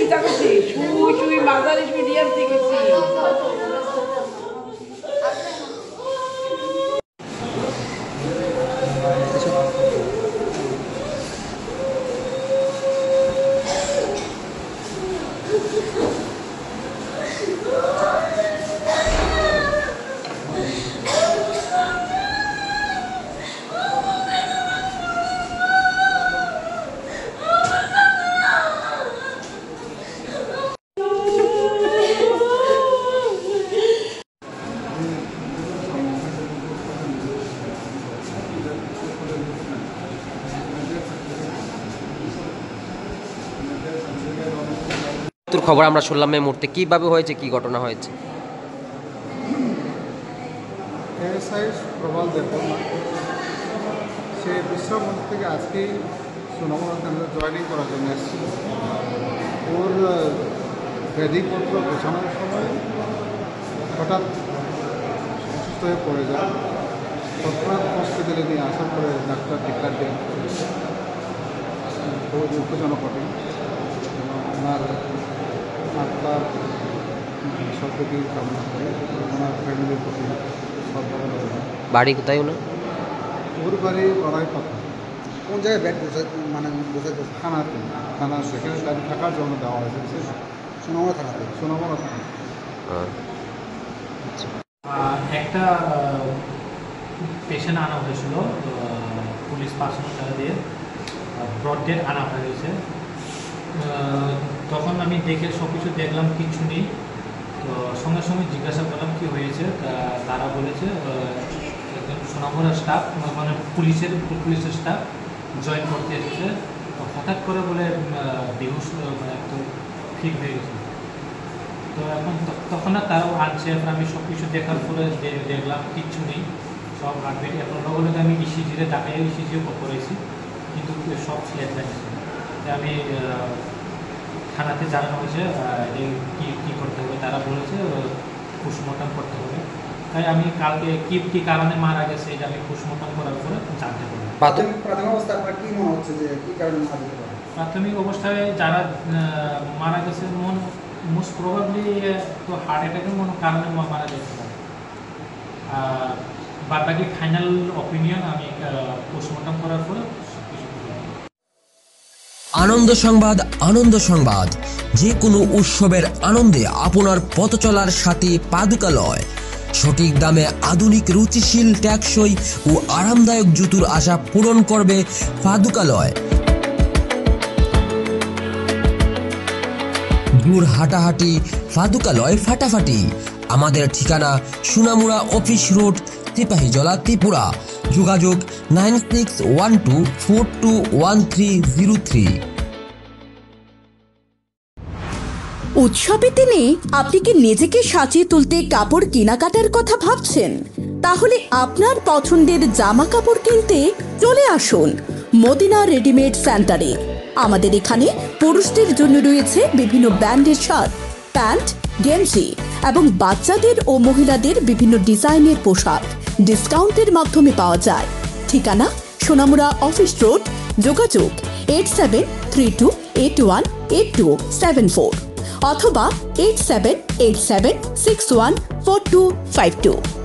চিন্তা করছি শুই মাঝারি মিডিয়াম থেকে খবর আমরা শুনলাম এই মুহূর্তে কিভাবে হয়েছে, কি ঘটনা হয়েছে? প্রবল দেবনা সে বিশ্রামন্দির থেকে আজকেই সুনামগঞ্জ কেন্দ্রে জয়েনিং করার জন্য এসেছিল। ওর ব্যাধিপত্র গোছানোর সময় হঠাৎ অসুস্থ হয়ে পড়ে যায়। তৎক্ষণাৎ হসপিটালে নিয়ে আসার পরে ডাক্তার ডিক্লার দেন খুব দুঃখজনক ঘটে। ওনার আত্মার সদ্গতি কামনা করে ওনার ফ্যামিলির প্রতি শ্রদ্ধা। বাড়ি কোথায় ওনার? ওর বাড়ি লড়াই পাতা। কোন জায়গায় ব্যাট বসে মানে বসে থানা সেখানে গাড়ি থাকার জন্য দেওয়া হয়েছে সোনামুড়া থানাতে। সোনামুড়া থানা। একটা পেশেন্ট আনা হয়েছিল, পুলিশ 500 টাকা দিয়ে ব্রড ডেড আনা হয়েছে। তখন আমি দেখে সব কিছু দেখলাম, কিচ্ছু নেই। তো সঙ্গে সঙ্গে জিজ্ঞাসা করলাম কী হয়েছে। তারা বলেছে একজন সোনামুড়া স্টাফ মানে পুলিশের স্টাফ জয়েন করতে এসেছে। তো হঠাৎ করে বলে বেহুশ মানে একদম ঠিক হয়ে গেছে। তো এখন তখন না তারাও আনছে। আমি সব কিছু দেখার পরে দেখলাম কিচ্ছু নেই, সব হার্টবিট। এখন বলে আমি ইসিজিতে দেখাই, ইসিজিও করেছি, কিন্তু সব ক্লিয়ার থাকছে। আমি থানাতে জানানো হয়েছে কী করতে হবে। তারা বলেছে পোস্টমর্টম করতে হবে। তাই আমি কালকে কী কারণে মারা গেছে এটা আমি পোস্টমর্টম করার পরে জানতে পারবো। প্রাথমিক অবস্থায় আপনার কী মনে হচ্ছে যে কী কারণে মারা যেতে পারে? প্রাথমিক অবস্থায় যারা মারা গেছে মোস্ট প্রবাবলি তো হার্ট অ্যাটাকের কারণে মারা যেতে পারে। বাদ বাকি ফাইনাল অপিনিয়ন আমি পোস্টমর্টম করার পরে। আনন্দ সংবাদ, আনন্দ সংবাদ। যে কোনো উৎসবের আনন্দে আপনার পথ চলার সাথে পাদুকালয়। সঠিক দামে আধুনিক, রুচিশীল, টেকসই ও আরামদায়ক জুতোর আশা পূরণ করবে পাদুকালয়। দূর হাঁটাহাঁটি, পাদুকালয় ফাটাফাটি। আমাদের ঠিকানা সোনামুড়া অফিস রোড, সিপাহীজলা, ত্রিপুরা। যোগাযোগ 9612421303। উৎসবের দিনে আপনি কি নিজেকে সাজিয়ে তুলতে কাপড় কেনাকাটার কথা ভাবছেন? তাহলে আপনার পছন্দের জামা কাপড় কিনতে চলে আসুন মদিনা রেডিমেড সেন্টারে। আমাদের এখানে পুরুষদের জন্য রয়েছে বিভিন্ন ব্র্যান্ডের শার্ট, প্যান্ট, গেঞ্জি এবং বাচ্চাদের ও মহিলাদের বিভিন্ন ডিজাইনের পোশাক ডিসকাউন্টের মাধ্যমে পাওয়া যায়। ঠিকানা সোনামুড়া অফিস রোড। যোগাযোগ 8732818274 অথবা 8787614252।